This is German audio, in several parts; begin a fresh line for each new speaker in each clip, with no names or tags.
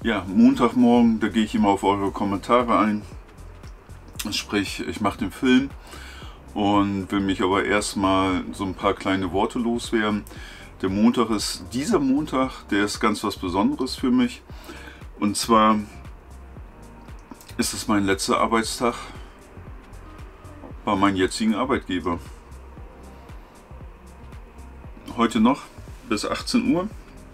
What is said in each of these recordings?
Ja, Montagmorgen, da gehe ich immer auf eure Kommentare ein. Sprich, ich mache den Film und will mich aber erstmal so ein paar kleine Worte loswerden. Der Montag ist, dieser Montag, der ist ganz was Besonderes für mich. Und zwar ist es mein letzter Arbeitstag bei meinem jetzigen Arbeitgeber. Heute noch bis 18 Uhr.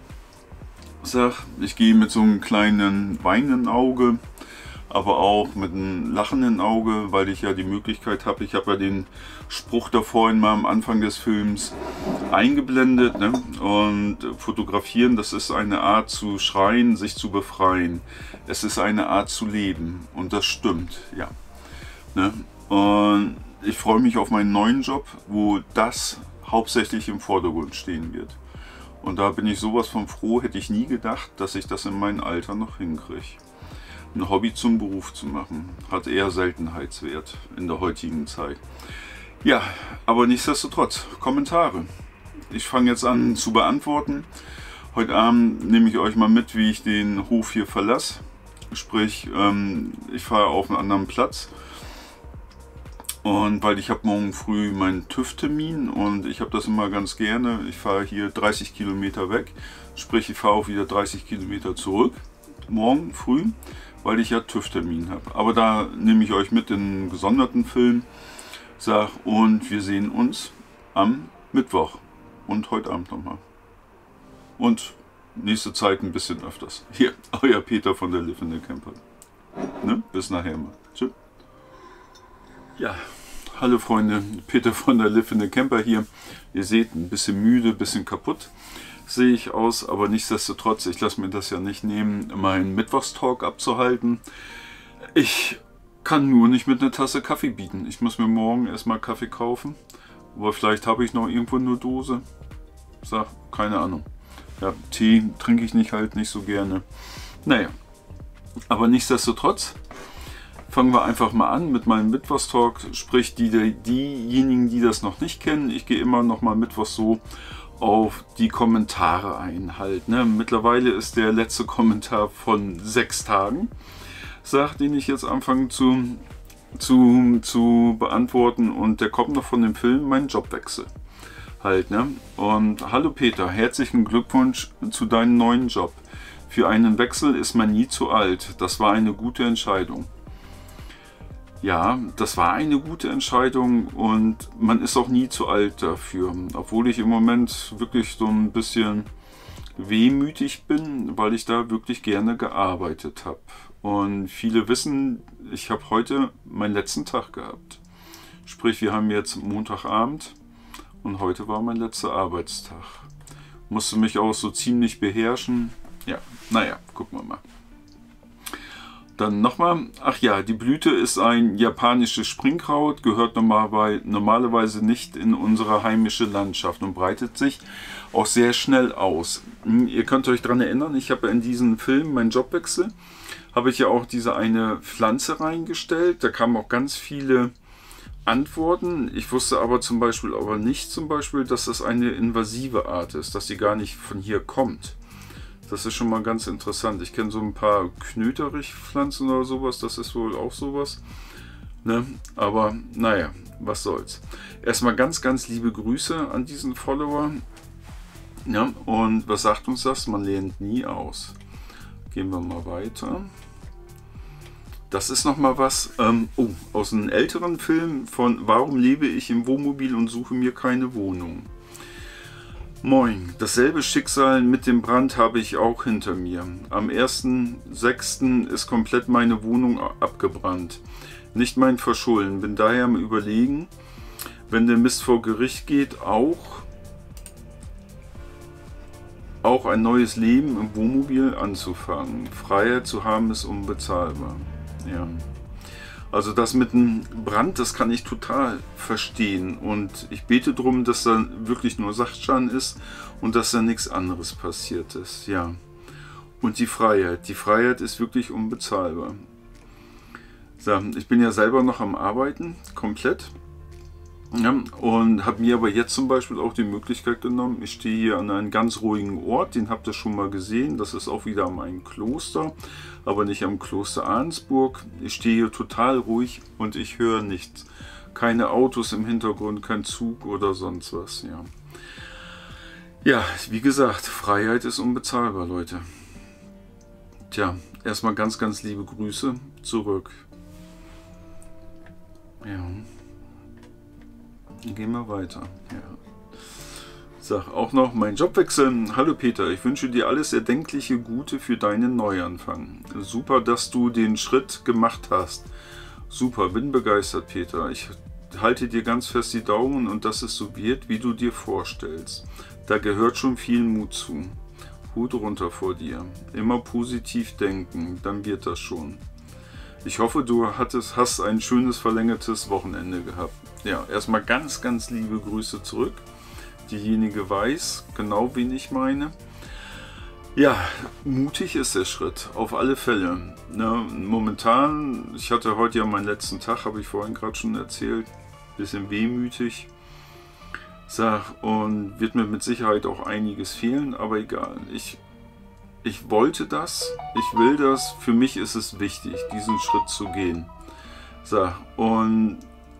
Ich gehe mit so einem kleinen weinenden Auge, aber auch mit einem lachenden Auge, weil ich ja die Möglichkeit habe, ich habe ja den Spruch davor in meinem Anfang des Films eingeblendet, ne? Und fotografieren, das ist eine Art zu schreien, sich zu befreien. Es ist eine Art zu leben und das stimmt, ja. Ne? Und ich freue mich auf meinen neuen Job, wo das hauptsächlich im Vordergrund stehen wird. Und da bin ich sowas von froh, hätte ich nie gedacht, dass ich das in meinem Alter noch hinkriege. Ein Hobby zum Beruf zu machen, hat eher Seltenheitswert in der heutigen Zeit. Ja, aber nichtsdestotrotz, Kommentare. Ich fange jetzt an zu beantworten. Heute Abend nehme ich euch mal mit, wie ich den Hof hier verlasse. Sprich, ich fahre auf einen anderen Platz. Und weil ich habe morgen früh meinen TÜV-Termin und ich habe das immer ganz gerne. Ich fahre hier 30 Kilometer weg, sprich ich fahre auch wieder 30 Kilometer zurück, morgen früh, weil ich ja TÜV-Termin habe. Aber da nehme ich euch mit in einen gesonderten Film, und wir sehen uns am Mittwoch und heute Abend nochmal. Und nächste Zeit ein bisschen öfters. Hier, euer Peter von der Live in the Camper. Ne? Bis nachher mal. Tschüss. Ja, hallo Freunde, Peter von der Live in the Camper hier. Ihr seht, ein bisschen müde, ein bisschen kaputt sehe ich aus, aber nichtsdestotrotz, ich lasse mir das ja nicht nehmen, meinen Mittwochstalk abzuhalten. Ich kann nur nicht mit einer Tasse Kaffee bieten. Ich muss mir morgen erstmal Kaffee kaufen, aber vielleicht habe ich noch irgendwo eine Dose. Keine Ahnung. Ja, Tee trinke ich nicht so gerne. Naja, aber nichtsdestotrotz fangen wir einfach mal an mit meinem Mittwochstalk, sprich diejenigen, die das noch nicht kennen. Ich gehe immer noch mal Mittwochs so auf die Kommentare ein halt. Ne? Mittlerweile ist der letzte Kommentar von 6 Tagen, den ich jetzt anfange zu beantworten, und der kommt noch von dem Film Mein Jobwechsel halt. Ne? Und hallo Peter, herzlichen Glückwunsch zu deinem neuen Job. Für einen Wechsel ist man nie zu alt. Das war eine gute Entscheidung. Ja, das war eine gute Entscheidung und man ist auch nie zu alt dafür. Obwohl ich im Moment wirklich so ein bisschen wehmütig bin, weil ich da wirklich gerne gearbeitet habe. Und viele wissen, ich habe heute meinen letzten Tag gehabt. Sprich, wir haben jetzt Montagabend und heute war mein letzter Arbeitstag. Musste mich auch so ziemlich beherrschen. Ja, naja, gucken wir mal. Dann nochmal, ach ja, die Blüte ist ein japanisches Springkraut, gehört normalerweise nicht in unsere heimische Landschaft und breitet sich auch sehr schnell aus. Ihr könnt euch daran erinnern, ich habe ja in diesem Film, Mein Jobwechsel, habe ich ja auch diese eine Pflanze reingestellt. Da kamen auch ganz viele Antworten. Ich wusste aber nicht, dass das eine invasive Art ist, dass sie gar nicht von hier kommt. Das ist schon mal ganz interessant. Ich kenne so ein paar Knöterichpflanzen oder sowas. Das ist wohl auch sowas. Ne? Aber naja, was soll's. Erstmal ganz, ganz liebe Grüße an diesen Follower. Ja, und was sagt uns das? Man lernt nie aus. Gehen wir mal weiter. Das ist noch mal was aus einem älteren Film von Warum lebe ich im Wohnmobil und suche mir keine Wohnung. Moin, dasselbe Schicksal mit dem Brand habe ich auch hinter mir. Am 1.6. ist komplett meine Wohnung abgebrannt. Nicht mein Verschulden, bin daher am Überlegen, wenn der Mist vor Gericht geht, auch ein neues Leben im Wohnmobil anzufangen. Freiheit zu haben ist unbezahlbar. Ja. Also das mit dem Brand, das kann ich total verstehen, und ich bete darum, dass da wirklich nur Sachschaden ist und dass da nichts anderes passiert ist. Ja. Und die Freiheit ist wirklich unbezahlbar. So, ich bin ja selber noch am Arbeiten, komplett. Ja, und habe mir aber jetzt zum Beispiel auch die Möglichkeit genommen, ich stehe hier an einem ganz ruhigen Ort, den habt ihr schon mal gesehen, das ist auch wieder an einem Kloster, aber nicht am Kloster Arnsburg. Ich stehe hier total ruhig und ich höre nichts. Keine Autos im Hintergrund, kein Zug oder sonst was. Ja, ja, wie gesagt, Freiheit ist unbezahlbar, Leute. Tja, erstmal ganz, ganz liebe Grüße zurück. Ja. Gehen wir weiter. Ja. Sag auch noch, mein Jobwechsel. Hallo Peter, ich wünsche dir alles erdenkliche Gute für deinen Neuanfang. Super, dass du den Schritt gemacht hast. Super, bin begeistert, Peter. Ich halte dir ganz fest die Daumen und dass es so wird, wie du dir vorstellst. Da gehört schon viel Mut zu. Hut runter vor dir. Immer positiv denken, dann wird das schon. Ich hoffe, du hast ein schönes verlängertes Wochenende gehabt. Ja, erstmal ganz, ganz liebe Grüße zurück. Diejenige weiß genau, wen ich meine. Ja, mutig ist der Schritt, auf alle Fälle. Ne, momentan, ich hatte heute ja meinen letzten Tag, habe ich vorhin gerade schon erzählt, bisschen wehmütig. Und wird mir mit Sicherheit auch einiges fehlen, aber egal. Ich wollte das, ich will das, für mich ist es wichtig, diesen Schritt zu gehen. Und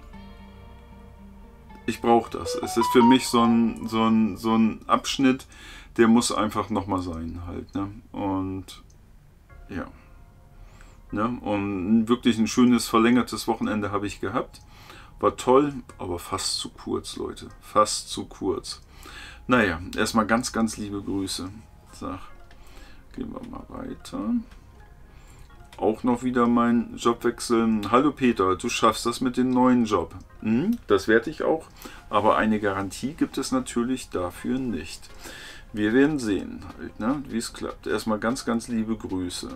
ich brauche das. Es ist für mich so ein Abschnitt, der muss einfach nochmal sein halt. Ne? Und ja. Ne? Und wirklich ein schönes verlängertes Wochenende habe ich gehabt. War toll, aber fast zu kurz, Leute. Fast zu kurz. Naja, erstmal ganz, ganz liebe Grüße. Gehen wir mal weiter. Auch noch wieder mein Jobwechsel. Hallo Peter, du schaffst das mit dem neuen Job. Das werde ich auch, aber eine Garantie gibt es natürlich dafür nicht. Wir werden sehen, halt, ne, wie es klappt. Erstmal ganz, ganz liebe Grüße.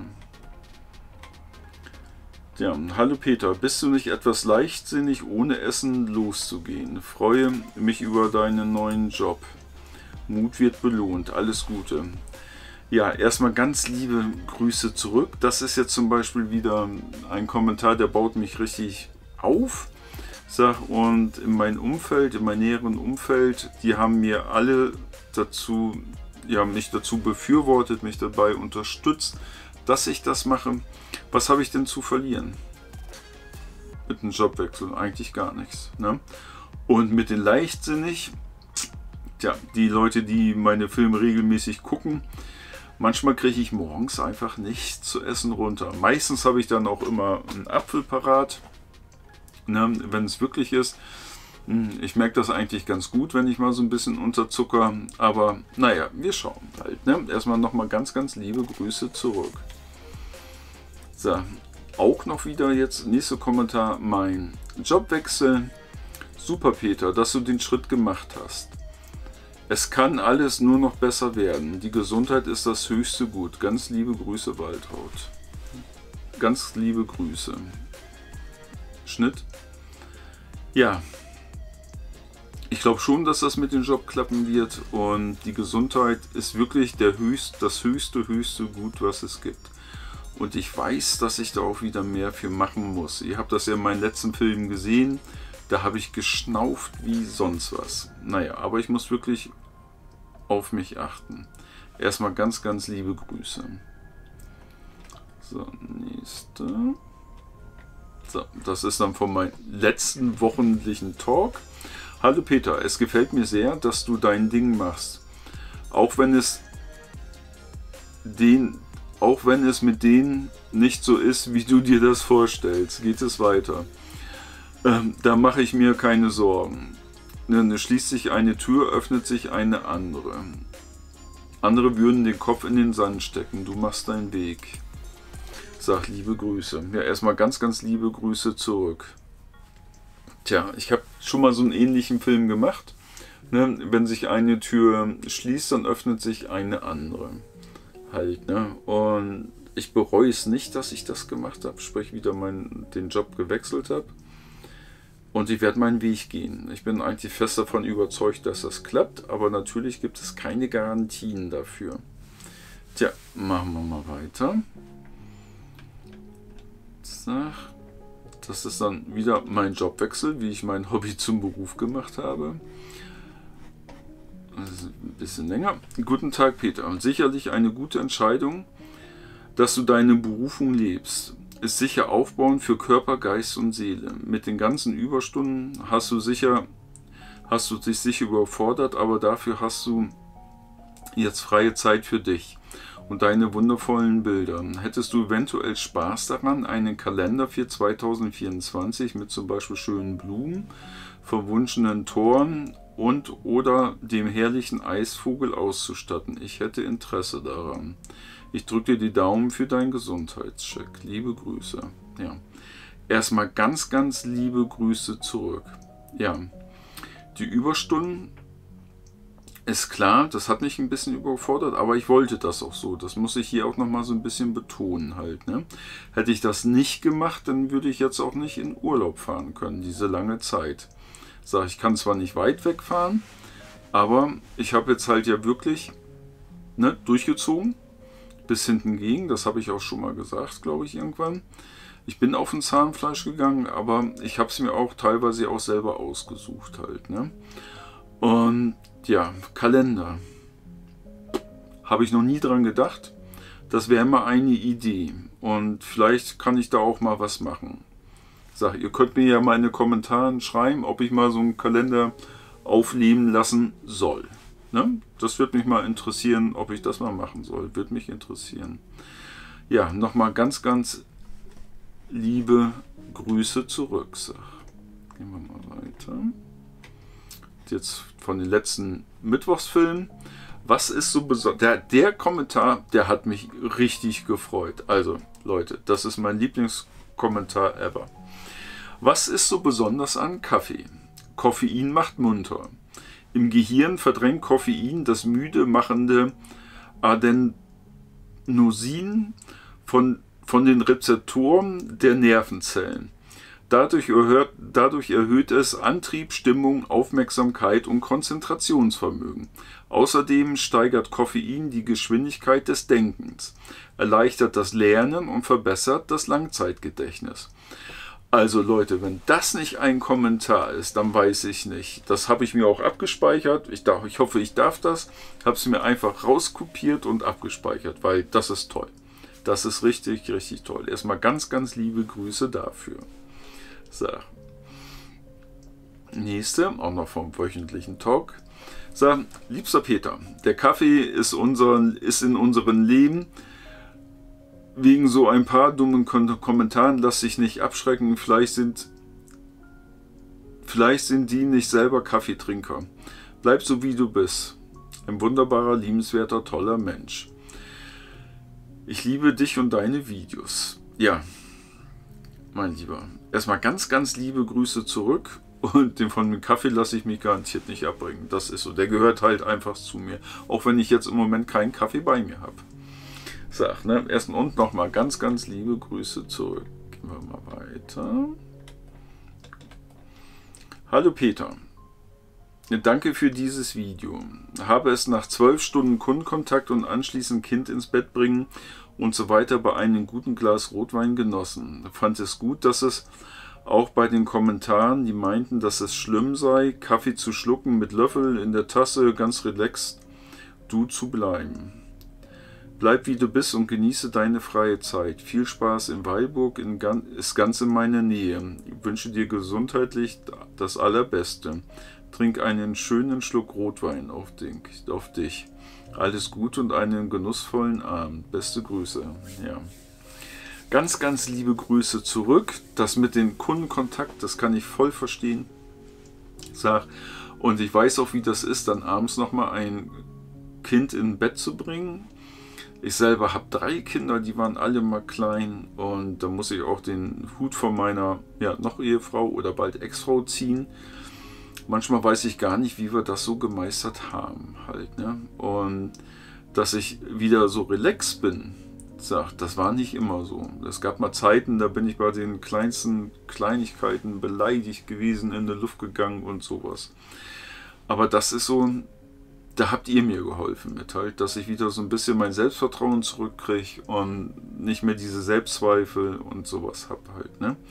Ja, hallo Peter, bist du nicht etwas leichtsinnig, ohne Essen loszugehen? Freue mich über deinen neuen Job. Mut wird belohnt. Alles Gute. Ja, erstmal ganz liebe Grüße zurück. Das ist jetzt zum Beispiel wieder ein Kommentar, der baut mich richtig auf. Und in meinem Umfeld, in meinem näheren Umfeld, die haben mir alle dazu, ja, mich dazu befürwortet, mich dabei unterstützt, dass ich das mache. Was habe ich denn zu verlieren? Mit einem Jobwechsel eigentlich gar nichts. Ne? Und mit den leichtsinnig, ja, die Leute, die meine Filme regelmäßig gucken, manchmal kriege ich morgens einfach nichts zu essen runter. Meistens habe ich dann auch immer einen Apfel parat, ne, wenn es wirklich ist. Ich merke das eigentlich ganz gut, wenn ich mal so ein bisschen unterzucker. Aber naja, wir schauen halt. Ne? Erstmal nochmal ganz, ganz liebe Grüße zurück. Auch noch wieder jetzt, nächster Kommentar, mein Jobwechsel. Super Peter, dass du den Schritt gemacht hast. Es kann alles nur noch besser werden. Die Gesundheit ist das höchste Gut. Ganz liebe Grüße, Waltraud. Ganz liebe Grüße. Schnitt. Ja. Ich glaube schon, dass das mit dem Job klappen wird. Und die Gesundheit ist wirklich das höchste Gut, was es gibt. Und ich weiß, dass ich da auch wieder mehr für machen muss. Ihr habt das ja in meinen letzten Filmen gesehen. Da habe ich geschnauft wie sonst was. Naja, aber ich muss wirklich auf mich achten. Erstmal ganz, ganz liebe Grüße. So, nächste. So, das ist dann von meinem letzten wöchentlichen Talk. Hallo Peter, es gefällt mir sehr, dass du dein Ding machst. Auch wenn es mit denen nicht so ist, wie du dir das vorstellst, geht es weiter. Da mache ich mir keine Sorgen. Dann schließt sich eine Tür, öffnet sich eine andere. Andere würden den Kopf in den Sand stecken. Du machst deinen Weg. Sag liebe Grüße. Ja, erstmal ganz, ganz liebe Grüße zurück. Tja, ich habe schon mal so einen ähnlichen Film gemacht. Ne? Wenn sich eine Tür schließt, dann öffnet sich eine andere. Halt, ne? Und ich bereue es nicht, dass ich das gemacht habe, sprich wieder den Job gewechselt habe. Und ich werde meinen Weg gehen. Ich bin eigentlich fest davon überzeugt, dass das klappt, aber natürlich gibt es keine Garantien dafür. Tja, machen wir mal weiter. So, das ist dann wieder mein Jobwechsel, wie ich mein Hobby zum Beruf gemacht habe. Das ist ein bisschen länger. Guten Tag, Peter. Sicherlich eine gute Entscheidung, dass du deine Berufung lebst. Ist sicher aufbauend für Körper, Geist und Seele. Mit den ganzen Überstunden hast du dich sicher überfordert, aber dafür hast du jetzt freie Zeit für dich und deine wundervollen Bilder. Hättest du eventuell Spaß daran, einen Kalender für 2024 mit zum Beispiel schönen Blumen, verwunschenen Toren und oder dem herrlichen Eisvogel auszustatten? Ich hätte Interesse daran. Ich drücke dir die Daumen für deinen Gesundheitscheck. Liebe Grüße. Ja. Erstmal ganz, ganz liebe Grüße zurück. Ja, die Überstunden ist klar, das hat mich ein bisschen überfordert, aber ich wollte das auch so. Das muss ich hier auch nochmal so ein bisschen betonen halt. Ne? Hätte ich das nicht gemacht, dann würde ich jetzt auch nicht in Urlaub fahren können, diese lange Zeit. Ich kann zwar nicht weit wegfahren, aber ich habe jetzt halt ja wirklich durchgezogen, bis hinten ging. Das habe ich auch schon mal gesagt, glaube ich, irgendwann. Ich bin auf ein Zahnfleisch gegangen, aber ich habe es mir auch teilweise auch selber ausgesucht halt. Ne? Und ja, Kalender. Habe ich noch nie dran gedacht. Das wäre immer eine Idee. Und vielleicht kann ich da auch mal was machen. Ihr könnt mir ja mal in den Kommentaren schreiben, ob ich mal so einen Kalender aufleben lassen soll. Ne? Das würde mich mal interessieren, ob ich das mal machen soll. Würde mich interessieren. Ja, nochmal ganz, ganz liebe Grüße zurück. Gehen wir mal weiter. Jetzt von den letzten Mittwochsfilmen. Was ist so besonders? Der Kommentar, der hat mich richtig gefreut. Also Leute, das ist mein Lieblingskommentar ever. Was ist so besonders an Kaffee? Koffein macht munter. Im Gehirn verdrängt Koffein das müde machende Adenosin von den Rezeptoren der Nervenzellen. Dadurch erhöht es Antrieb, Stimmung, Aufmerksamkeit und Konzentrationsvermögen. Außerdem steigert Koffein die Geschwindigkeit des Denkens, erleichtert das Lernen und verbessert das Langzeitgedächtnis. Also Leute, wenn das nicht ein Kommentar ist, dann weiß ich nicht. Das habe ich mir auch abgespeichert. Ich hoffe, ich darf das. Habe es mir einfach rauskopiert und abgespeichert, weil das ist toll. Das ist richtig, richtig toll. Erstmal ganz, ganz liebe Grüße dafür. So. Nächste, auch noch vom wöchentlichen Talk. So, liebster Peter, der Kaffee ist in unserem Leben. Wegen so ein paar dummen Kommentaren lass dich nicht abschrecken. Vielleicht sind die nicht selber Kaffeetrinker. Bleib so wie du bist. Ein wunderbarer, liebenswerter, toller Mensch. Ich liebe dich und deine Videos. Ja, mein Lieber. Erstmal ganz, ganz liebe Grüße zurück. Und den von dem Kaffee lasse ich mich garantiert nicht abbringen. Das ist so. Der gehört halt einfach zu mir. Auch wenn ich jetzt im Moment keinen Kaffee bei mir habe. Erst und nochmal ganz, ganz liebe Grüße zurück. Gehen wir mal weiter. Hallo Peter. Danke für dieses Video. Habe es nach 12 Stunden Kundenkontakt und anschließend Kind ins Bett bringen und so weiter bei einem guten Glas Rotwein genossen. Fand es gut, dass es auch bei den Kommentaren, die meinten, dass es schlimm sei, Kaffee zu schlucken mit Löffel in der Tasse, ganz relaxed, du zu bleiben. Bleib wie du bist und genieße deine freie Zeit. Viel Spaß in Weilburg, ist ganz in meiner Nähe. Ich wünsche dir gesundheitlich das Allerbeste. Trink einen schönen Schluck Rotwein auf dich. Alles Gute und einen genussvollen Abend. Beste Grüße. Ja. Ganz, ganz liebe Grüße zurück. Das mit dem Kundenkontakt, das kann ich voll verstehen. Und ich weiß auch, wie das ist, dann abends nochmal ein Kind in Bett zu bringen. Ich selber habe 3 Kinder, die waren alle mal klein. Und da muss ich auch den Hut von meiner noch Ehefrau oder bald Ex-Frau ziehen. Manchmal weiß ich gar nicht, wie wir das so gemeistert haben halt, ne? Und dass ich wieder so relaxed bin, das war nicht immer so. Es gab mal Zeiten, da bin ich bei den kleinsten Kleinigkeiten beleidigt gewesen, in die Luft gegangen und sowas. Aber das ist so, da habt ihr mir geholfen mit halt, dass ich wieder so ein bisschen mein Selbstvertrauen zurückkriege und nicht mehr diese Selbstzweifel und sowas habe halt, ne?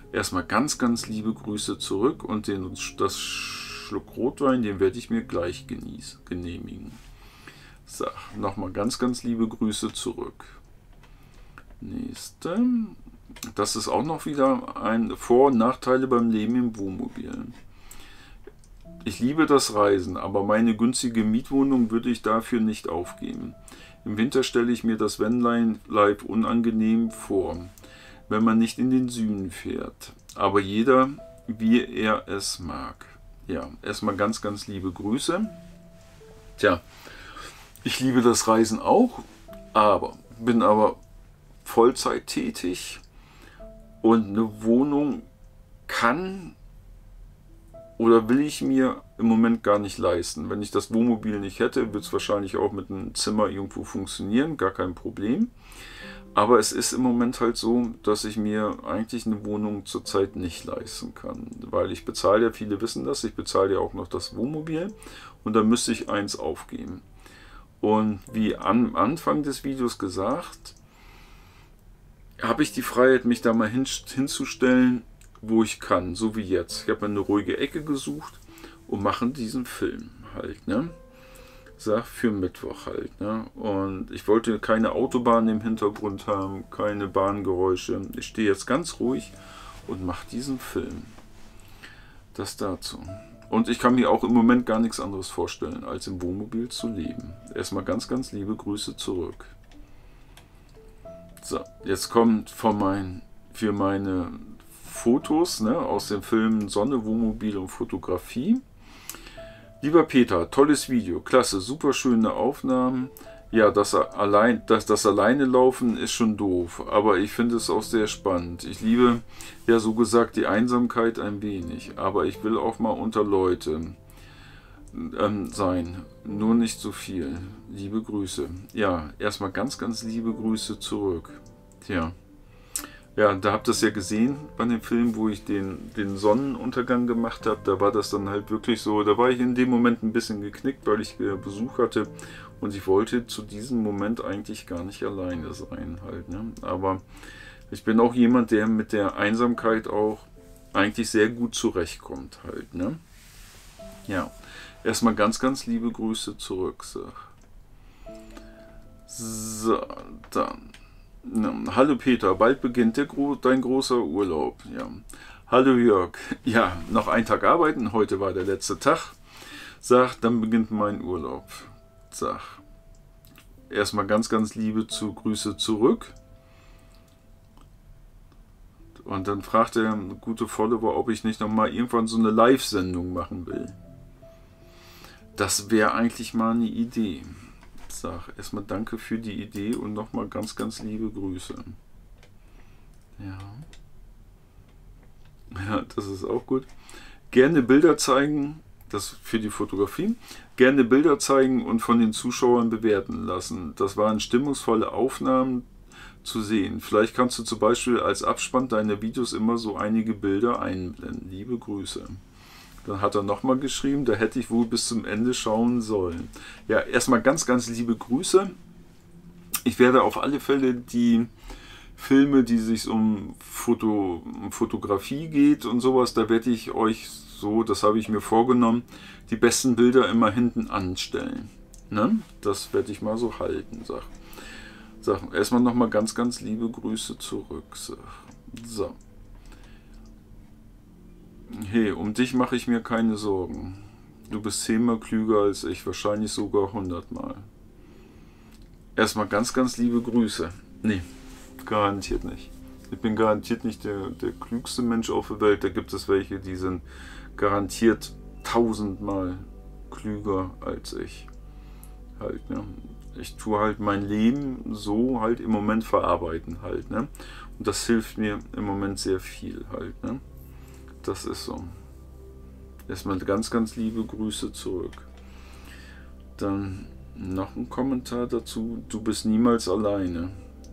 Erstmal ganz, ganz liebe Grüße zurück und das Schluck Rotwein, den werde ich mir gleich genehmigen. So, nochmal ganz, ganz liebe Grüße zurück. Nächste. Das ist auch noch wieder ein Vor- und Nachteile beim Leben im Wohnmobil. Ich liebe das Reisen, aber meine günstige Mietwohnung würde ich dafür nicht aufgeben. Im Winter stelle ich mir das Vanlife unangenehm vor, wenn man nicht in den Süden fährt. Aber jeder, wie er es mag. Ja, erstmal ganz, ganz liebe Grüße. Tja, ich liebe das Reisen auch, bin aber Vollzeit tätig und eine Wohnung kann oder will ich mir im Moment gar nicht leisten. Wenn ich das Wohnmobil nicht hätte, wird es wahrscheinlich auch mit einem Zimmer irgendwo funktionieren, gar kein Problem. Aber es ist im Moment halt so, dass ich mir eigentlich eine Wohnung zurzeit nicht leisten kann. Weil ich bezahle ja, viele wissen das, ich bezahle ja auch noch das Wohnmobil und dann müsste ich eins aufgeben. Und wie am Anfang des Videos gesagt, habe ich die Freiheit, mich da mal hinzustellen, wo ich kann, so wie jetzt. Ich habe eine ruhige Ecke gesucht und mache diesen Film halt, ne? Sag für Mittwoch halt, ne? Und ich wollte keine Autobahn im Hintergrund haben, keine Bahngeräusche. Ich stehe jetzt ganz ruhig und mache diesen Film. Das dazu. Und ich kann mir auch im Moment gar nichts anderes vorstellen, als im Wohnmobil zu leben. Erstmal ganz, ganz liebe Grüße zurück. So, jetzt kommt für meine Fotos, ne, aus den Filmen Sonne, Wohnmobil und Fotografie. Lieber Peter, tolles Video, klasse, super schöne Aufnahmen. Ja, das alleine laufen ist schon doof, aber ich finde es auch sehr spannend. Ich liebe, ja so gesagt, die Einsamkeit ein wenig, aber ich will auch mal unter Leute sein, nur nicht so viel. Liebe Grüße. Ja, erstmal ganz, ganz liebe Grüße zurück. Tja. Ja, da habt ihr es ja gesehen bei dem Film, wo ich den Sonnenuntergang gemacht habe. Da war das dann halt wirklich so, da war ich in dem Moment ein bisschen geknickt, weil ich Besuch hatte. Und ich wollte zu diesem Moment eigentlich gar nicht alleine sein halt, ne? Aber ich bin auch jemand, der mit der Einsamkeit auch eigentlich sehr gut zurechtkommt halt, ne? Ja, erstmal ganz, ganz liebe Grüße zurück, sag. So, dann. Hallo Peter, bald beginnt dein großer Urlaub. Ja. Hallo Jörg, ja, noch einen Tag arbeiten, heute war der letzte Tag. Sag, dann beginnt mein Urlaub. Sag, erstmal ganz, ganz liebe Grüße zurück. Und dann fragt der gute Follower, ob ich nicht nochmal irgendwann so eine Live-Sendung machen will. Das wäre eigentlich mal eine Idee. Sag erstmal danke für die Idee und nochmal ganz, ganz liebe Grüße. Ja. Ja, das ist auch gut. Gerne Bilder zeigen, das für die Fotografie. Gerne Bilder zeigen und von den Zuschauern bewerten lassen. Das waren stimmungsvolle Aufnahmen zu sehen. Vielleicht kannst du zum Beispiel als Abspann deiner Videos immer so einige Bilder einblenden. Liebe Grüße. Dann hat er nochmal geschrieben, da hätte ich wohl bis zum Ende schauen sollen. Ja, erstmal ganz, ganz liebe Grüße. Ich werde auf alle Fälle die Filme, die sich um Fotografie geht und sowas, da werde ich euch so, das habe ich mir vorgenommen, die besten Bilder immer hinten anstellen. Ne? Das werde ich mal so halten, sag. Erstmal nochmal ganz, ganz liebe Grüße zurück, sag. So. Hey, um dich mache ich mir keine Sorgen. Du bist 10-mal klüger als ich, wahrscheinlich sogar 100-mal. Erstmal ganz, ganz liebe Grüße. Nee, garantiert nicht. Ich bin garantiert nicht der klügste Mensch auf der Welt. Da gibt es welche, die sind garantiert 1000-mal klüger als ich. Halt, ne? Ich tue halt mein Leben so halt im Moment verarbeiten halt, ne? Und das hilft mir im Moment sehr viel halt, ne? Das ist so. Erstmal ganz, ganz liebe Grüße zurück. Dann noch ein Kommentar dazu. Du bist niemals alleine.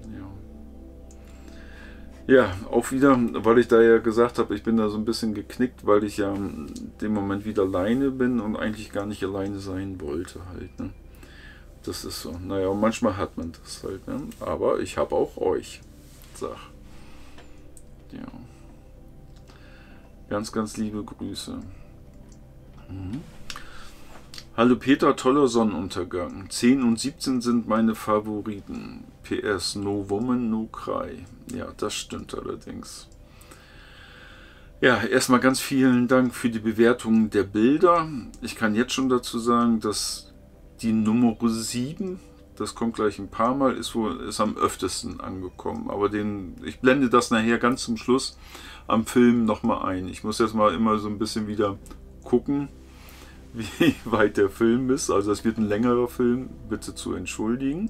Ja. Ja, auch wieder, weil ich da ja gesagt habe, ich bin da so ein bisschen geknickt, weil ich ja in dem Moment wieder alleine bin und eigentlich gar nicht alleine sein wollte halt, ne? Das ist so. Naja, und manchmal hat man das halt, ne? Aber ich habe auch euch. Sag. Ja. Ganz, ganz liebe Grüße. Hallo Peter, toller Sonnenuntergang. 10 und 17 sind meine Favoriten. PS, no woman, no cry. Ja, das stimmt allerdings. Ja, erstmal ganz vielen Dank für die Bewertung der Bilder. Ich kann jetzt schon dazu sagen, dass die Nummer 7, das kommt gleich ein paar Mal, ist am öftesten angekommen. Aber ich blende das nachher ganz zum Schluss am Film nochmal ein. Ich muss jetzt mal immer so ein bisschen wieder gucken, wie weit der Film ist. Also es wird ein längerer Film, bitte zu entschuldigen.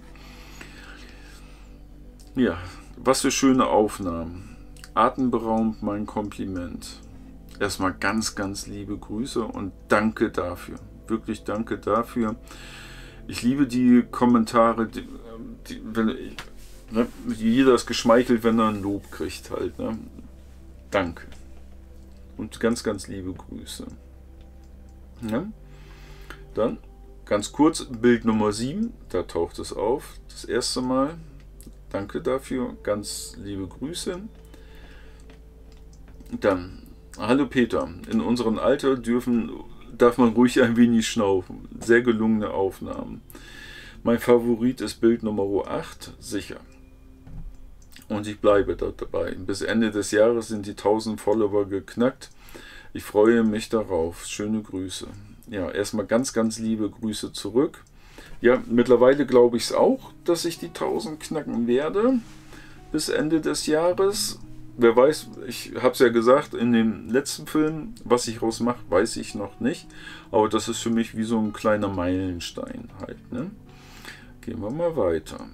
Ja, was für schöne Aufnahmen. Atemberaubend, mein Kompliment. Erstmal ganz, ganz liebe Grüße und danke dafür. Wirklich danke dafür. Ich liebe die Kommentare, jeder ist geschmeichelt, wenn er ein Lob kriegt halt. Ne? Danke. Und ganz, ganz liebe Grüße. Ja? Dann ganz kurz Bild Nummer 7, da taucht es auf, das erste Mal. Danke dafür, ganz liebe Grüße. Dann, hallo Peter, in unserem Alter darf man ruhig ein wenig schnaufen. Sehr gelungene Aufnahmen. Mein Favorit ist Bild Nummer 8, sicher. Und ich bleibe dabei. Bis Ende des Jahres sind die 1000 Follower geknackt. Ich freue mich darauf. Schöne Grüße. Ja, erstmal ganz, ganz liebe Grüße zurück. Ja, mittlerweile glaube ich es auch, dass ich die 1000 knacken werde. Bis Ende des Jahres. Wer weiß, ich habe es ja gesagt, in dem letzten Film, was ich rausmache, weiß ich noch nicht. Aber das ist für mich wie so ein kleiner Meilenstein halt. Ne? Gehen wir mal weiter.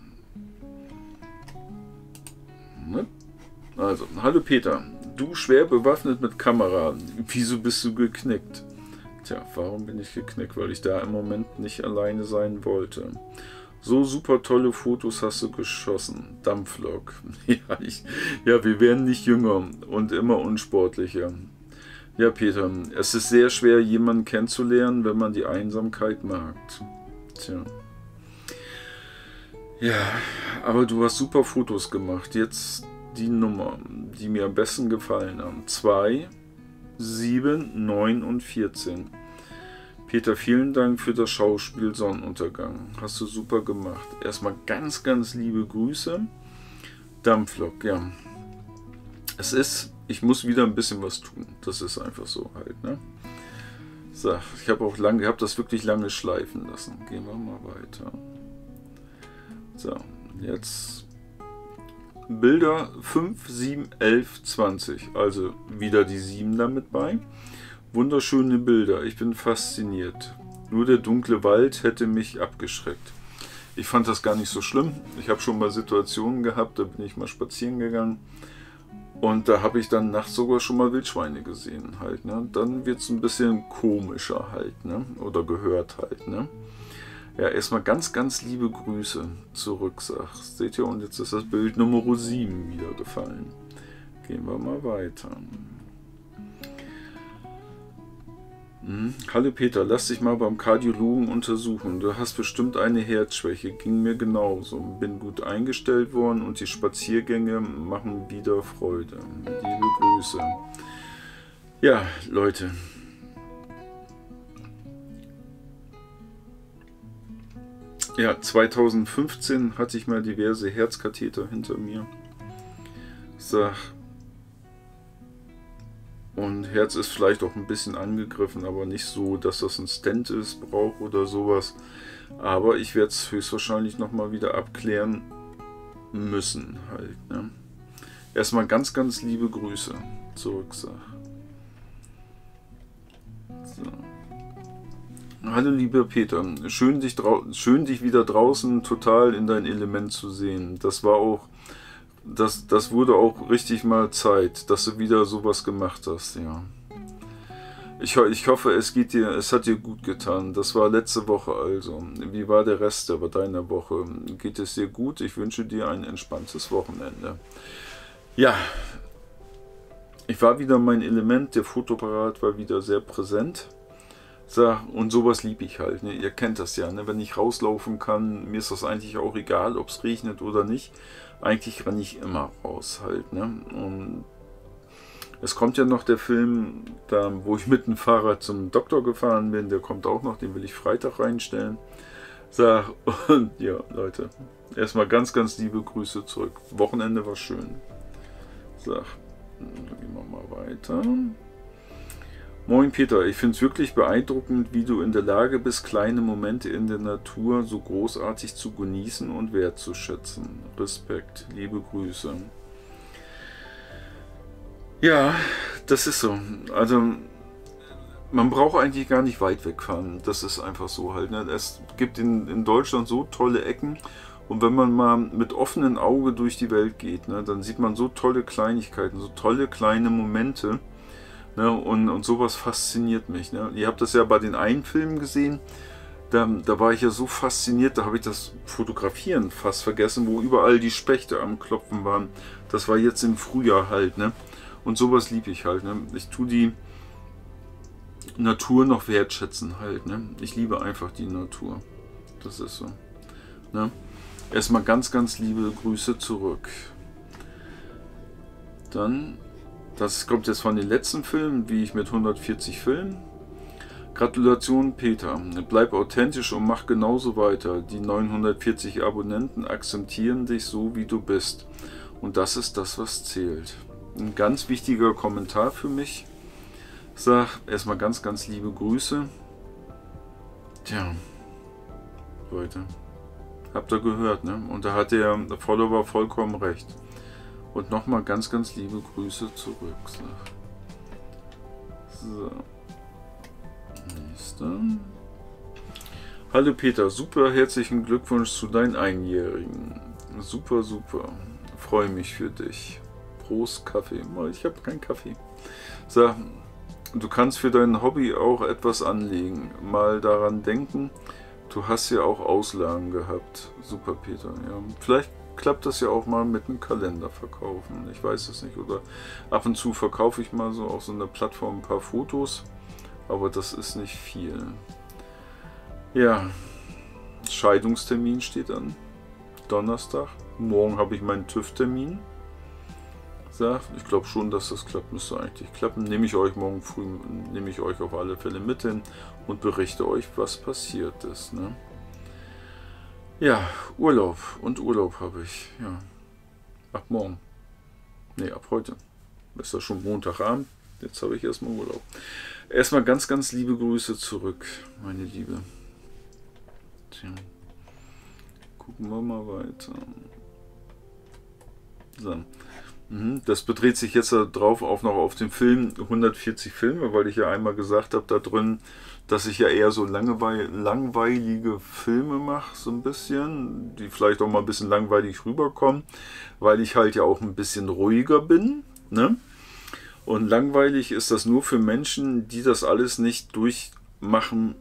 Ne? Also, hallo Peter, du schwer bewaffnet mit Kamera. Wieso bist du geknickt? Tja, warum bin ich geknickt? Weil ich da im Moment nicht alleine sein wollte. So super tolle Fotos hast du geschossen. Dampflok. Ja, wir werden nicht jünger und immer unsportlicher. Ja, Peter, es ist sehr schwer, jemanden kennenzulernen, wenn man die Einsamkeit mag. Tja. Ja, aber du hast super Fotos gemacht. Jetzt die Nummer, die mir am besten gefallen haben. 2, 7, 9 und 14. Peter, vielen Dank für das Schauspiel Sonnenuntergang. Hast du super gemacht. Erstmal ganz, ganz liebe Grüße. Dampflok, ja. Ich muss wieder ein bisschen was tun. Das ist einfach so halt, ne? So, ich habe das wirklich lange schleifen lassen. Gehen wir mal weiter. So, jetzt Bilder 5, 7, 11, 20. Also wieder die 7 damit bei. Wunderschöne Bilder, ich bin fasziniert. Nur der dunkle Wald hätte mich abgeschreckt. Ich fand das gar nicht so schlimm. Ich habe schon mal Situationen gehabt, da bin ich mal spazieren gegangen. Und da habe ich dann nachts sogar schon mal Wildschweine gesehen halt. Ne? Dann wird es ein bisschen komischer halt, ne? Oder gehört halt. Ne? Ja, erstmal ganz, ganz liebe Grüße zurück, seht ihr, und jetzt ist das Bild Nummer 7 wieder gefallen. Gehen wir mal weiter. Hallo Peter, lass dich mal beim Kardiologen untersuchen. Du hast bestimmt eine Herzschwäche. Ging mir genauso. Bin gut eingestellt worden und die Spaziergänge machen wieder Freude. Liebe Grüße. Ja, Leute. Ja, 2015 hatte ich mal diverse Herzkatheter hinter mir. Und Herz ist vielleicht auch ein bisschen angegriffen, aber nicht so, dass das ein Stent braucht oder sowas. Aber ich werde es höchstwahrscheinlich nochmal wieder abklären müssen halt. Ne? Erstmal ganz, ganz liebe Grüße zurück, So. Hallo lieber Peter, schön dich wieder draußen total in dein Element zu sehen. Das wurde auch richtig mal Zeit, dass du wieder sowas gemacht hast, ja. Ich hoffe, es hat dir gut getan. Das war letzte Woche also. Wie war der Rest deiner Woche? Geht es dir gut? Ich wünsche dir ein entspanntes Wochenende. Ja, ich war wieder mein Element, der Fotoapparat war wieder sehr präsent. Und sowas liebe ich halt, ne? Ihr kennt das ja, ne? Wenn ich rauslaufen kann, mir ist das eigentlich auch egal, ob es regnet oder nicht. Eigentlich renne ich immer raus halt, ne? Und Es kommt ja noch der Film, da, wo ich mit dem Fahrrad zum Doktor gefahren bin, der kommt auch noch, den will ich Freitag reinstellen. Sag, und ja, Leute, erstmal ganz, ganz liebe Grüße zurück. Wochenende war schön. Sag, dann gehen wir mal weiter. Moin Peter, ich finde es wirklich beeindruckend, wie du in der Lage bist, kleine Momente in der Natur so großartig zu genießen und wertzuschätzen. Respekt, liebe Grüße. Ja, das ist so. Also, man braucht eigentlich gar nicht weit wegfahren. Das ist einfach so halt. Ne? Es gibt in Deutschland so tolle Ecken. Und wenn man mal mit offenem Auge durch die Welt geht, ne, dann sieht man so tolle Kleinigkeiten, so tolle kleine Momente. Ne? Und sowas fasziniert mich. Ne? Ihr habt das ja bei den einen Filmen gesehen. Da war ich ja so fasziniert, da habe ich das Fotografieren fast vergessen, wo überall die Spechte am Klopfen waren. Das war jetzt im Frühjahr halt. Ne? Und sowas liebe ich halt. Ne? Ich tue die Natur noch wertschätzen halt. Ne? Ich liebe einfach die Natur. Das ist so. Ne? Erstmal ganz, ganz liebe Grüße zurück. Dann, das kommt jetzt von den letzten Filmen, wie ich mit 140 Filmen. Gratulation Peter. Bleib authentisch und mach genauso weiter. Die 940 Abonnenten akzeptieren dich so, wie du bist. Und das ist das, was zählt. Ein ganz wichtiger Kommentar für mich. Sag erstmal ganz, ganz liebe Grüße. Tja, Leute, habt ihr gehört, ne? Und da hat der Follower vollkommen recht. Und nochmal ganz, ganz liebe Grüße zurück. So. Nächster. Hallo Peter, super herzlichen Glückwunsch zu deinem Einjährigen. Super, super. Freue mich für dich. Prost Kaffee. Ich habe keinen Kaffee. So, du kannst für dein Hobby auch etwas anlegen. Mal daran denken, du hast ja auch Auslagen gehabt. Super Peter. Ja. Vielleicht klappt das ja auch mal mit einem Kalender verkaufen. Ich weiß es nicht. Oder ab und zu verkaufe ich mal so auf so einer Plattform ein paar Fotos. Aber das ist nicht viel. Ja, Scheidungstermin steht an. Donnerstag. Morgen habe ich meinen TÜV-Termin. Ich glaube schon, dass das klappt. Müsste eigentlich klappen. Nehme ich euch morgen früh, nehme ich euch auf alle Fälle mit hin und berichte euch, was passiert ist. Ne? Ja, Urlaub. Und Urlaub habe ich. Ja. Ab morgen. Ne, ab heute. Ist das schon Montagabend? Jetzt habe ich erstmal Urlaub. Erstmal ganz, ganz liebe Grüße zurück, meine Liebe. Tja. Gucken wir mal weiter. So. Das bedreht sich jetzt drauf auch noch auf den Film 140 Filme, weil ich ja einmal gesagt habe da drin, dass ich ja eher so langweilige Filme mache, so ein bisschen, die vielleicht auch mal ein bisschen langweilig rüberkommen, weil ich halt ja auch ein bisschen ruhiger bin, ne? Und langweilig ist das nur für Menschen, die das alles nicht durchmachen,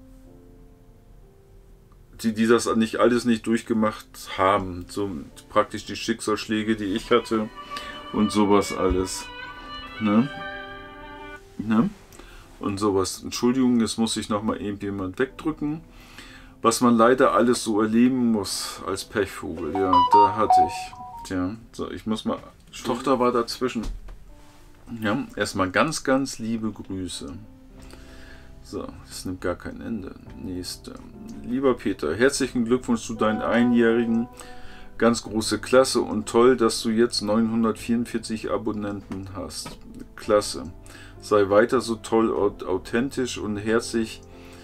die das nicht alles nicht durchgemacht haben, so praktisch die Schicksalsschläge, die ich hatte. Und sowas alles. Ne? Ne? Und sowas. Entschuldigung, jetzt muss ich nochmal irgendjemand wegdrücken. Was man leider alles so erleben muss als Pechvogel. Ja, da hatte ich. Tja, so, ich muss mal. Tochter war dazwischen. Ja, erstmal ganz, ganz liebe Grüße. So, das nimmt gar kein Ende. Nächste. Lieber Peter, herzlichen Glückwunsch zu deinem Einjährigen. Ganz große Klasse und toll, dass du jetzt 944 Abonnenten hast. Klasse. Sei weiter so toll, authentisch und herzlich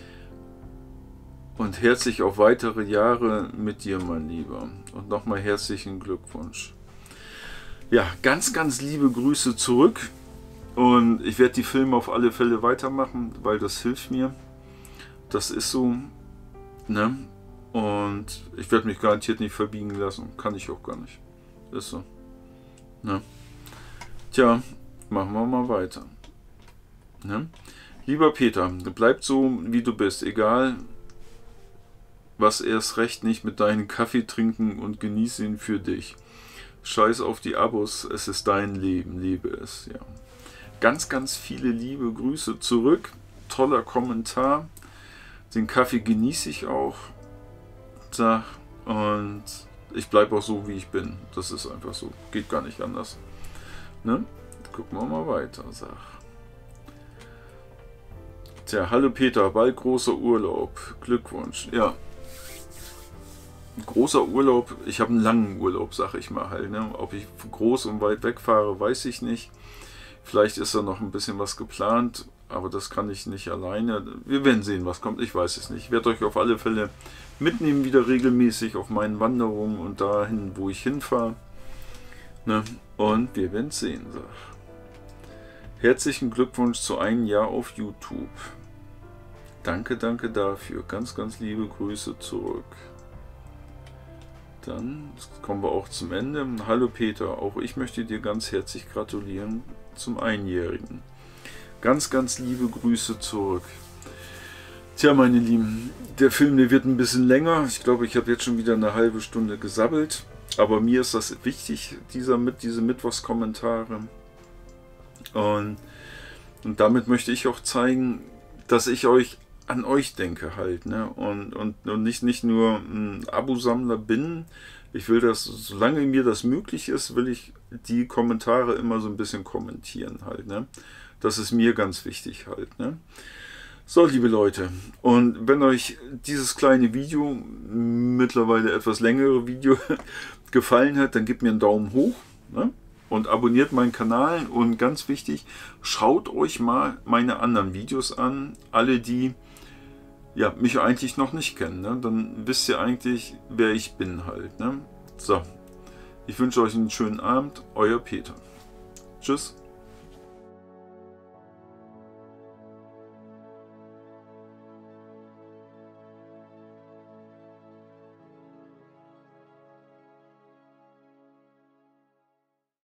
auf weitere Jahre mit dir, mein Lieber. Und nochmal herzlichen Glückwunsch. Ja, ganz, ganz liebe Grüße zurück. Und ich werde die Filme auf alle Fälle weitermachen, weil das hilft mir. Das ist so, ne? Und ich werde mich garantiert nicht verbiegen lassen. Kann ich auch gar nicht. Ist so. Ne? Tja, machen wir mal weiter. Ne? Lieber Peter, bleib so, wie du bist. Egal, was erst recht nicht mit deinem Kaffee trinken und genieße ihn für dich. Scheiß auf die Abos, es ist dein Leben. Lebe es, ja. Ganz, ganz viele liebe Grüße zurück. Toller Kommentar. Den Kaffee genieße ich auch. Und ich bleibe auch so, wie ich bin. Das ist einfach so. Geht gar nicht anders. Ne? Gucken wir mal weiter, sag. Tja, hallo Peter, bald großer Urlaub. Glückwunsch. Ja. Großer Urlaub, ich habe einen langen Urlaub, sag ich mal halt. Ne? Ob ich groß und weit wegfahre, weiß ich nicht. Vielleicht ist da noch ein bisschen was geplant, aber das kann ich nicht alleine. Wir werden sehen, was kommt, ich weiß es nicht. Ich werde euch auf alle Fälle mitnehmen, wieder regelmäßig auf meinen Wanderungen und dahin, wo ich hinfahre. Ne? Und wir werden sehen, sag. Herzlichen Glückwunsch zu einem Jahr auf YouTube. Danke, danke dafür. Ganz, ganz liebe Grüße zurück. Dann kommen wir auch zum Ende. Hallo Peter, auch ich möchte dir ganz herzlich gratulieren zum Einjährigen. Ganz, ganz liebe Grüße zurück. Tja, meine Lieben, der Film, der wird ein bisschen länger. Ich glaube, ich habe jetzt schon wieder eine halbe Stunde gesabbelt. Aber mir ist das wichtig, diese Mittwochskommentare. Und damit möchte ich auch zeigen, dass ich an euch denke halt, ne? Und nicht nur ein Abo-Sammler bin. Ich will das, solange mir das möglich ist, will ich die Kommentare immer so ein bisschen kommentieren halt, ne? Das ist mir ganz wichtig halt, ne? So, liebe Leute, und wenn euch dieses kleine Video, mittlerweile etwas längere Video, gefallen hat, dann gebt mir einen Daumen hoch, ne? Und abonniert meinen Kanal. Und ganz wichtig, schaut euch mal meine anderen Videos an. Alle, die ja, mich eigentlich noch nicht kennen, ne? Dann wisst ihr eigentlich, wer ich bin halt. Ne? So, ich wünsche euch einen schönen Abend. Euer Peter. Tschüss.